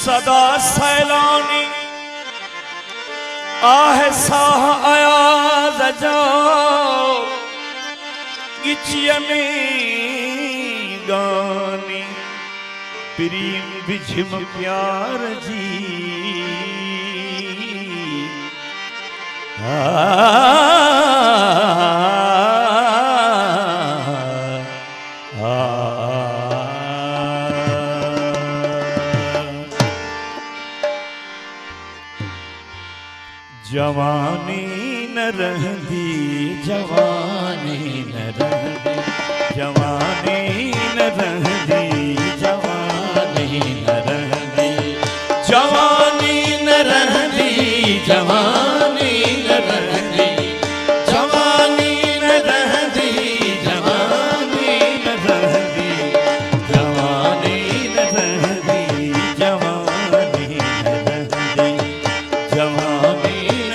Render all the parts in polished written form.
सदा सैलानी आह साह आयाज जो गिचियमी गानी प्रेम बिझम प्यार जी जवानी न रहंदी जवानी न रहंदी जवानी न रहंदी जवानी न रहंदी जवानी न रहंदी जवानी न रहंदी जवानी न रहंदी जवानी न रहंदी जवानी न रहंदी जवानी न रहंदी जवानी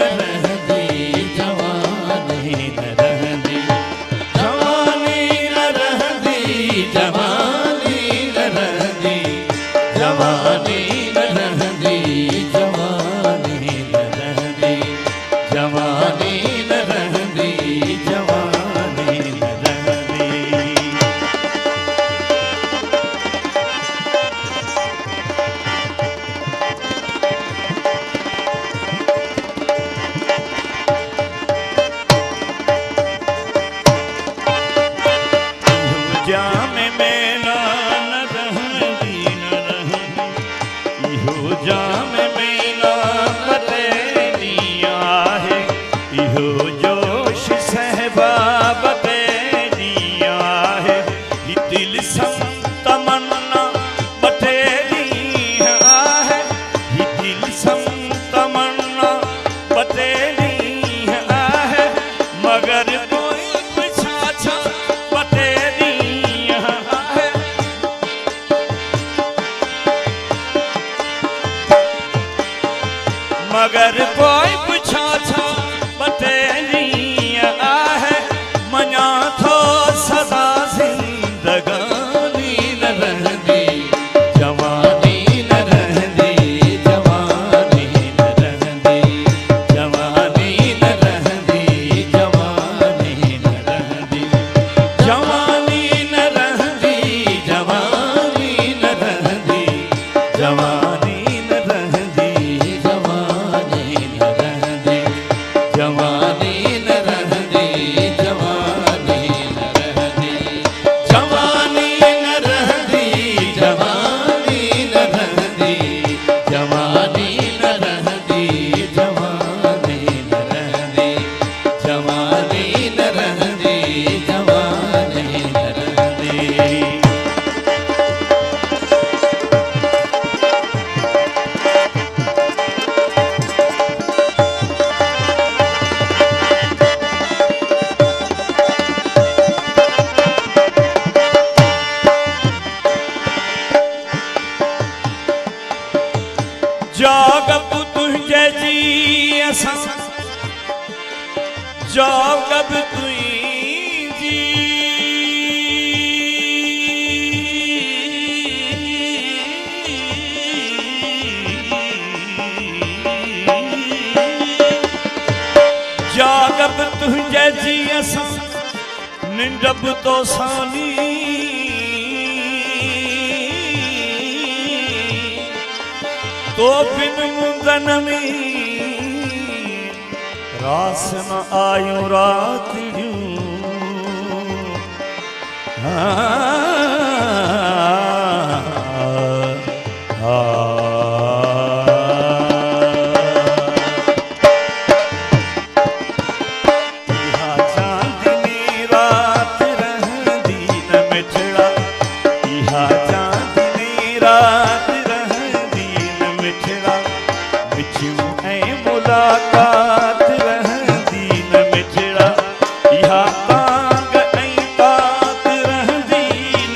मगर कोई पूछा छा बतेलिया है मना थो सदा जिंदगानी न रहंदी जवानी न रहंदी जवानी न रहंदी जवानी न रहंदी जवानी न रहंदी जवानी न रहंदी जवानी न रहंदी जवानी जागब तुझे जी असा जागब तुई जी जागब तुझे जी असा निंडब तो सानी तो बिन मुंगन में रास न आयो रात चांदनी रात रहंदी न मिठड़ा इहा चांदनी रात मुलाकात रहंदी न मिठड़ा इहा तांग ऐं तात रहंदी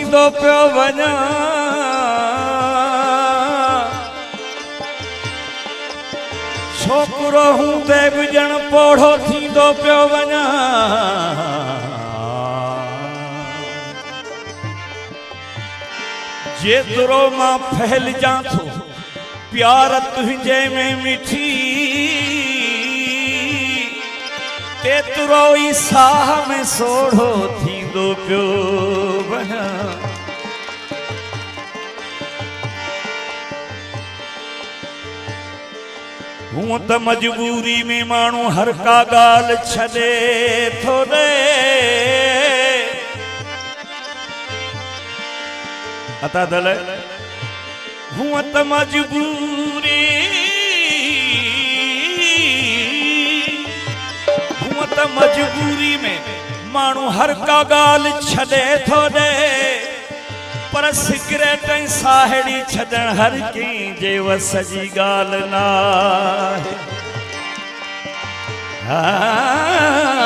थींदो पियो वञा छोकरो हूंदे बि ॼण पोढ़ो थींदो पियो वञा जेतिरो मां फैलजां थो प्यार तुंहिंजे में मिठी तेतिरो ई साह में सोढ़ो थींदो पियो वञा हूं त मजबूरी में माण्हू हर का ॻाल्हि छॾे थो ॾे अता दल हूं त मजबूरी हूं त मजबूरी में माण्हू हर का ॻाल्हि छॾे थो ॾे पर सिगरेट ऐं साहेड़ी छॾण हर कंहिंजे वस जी ॻाल्हि न आहे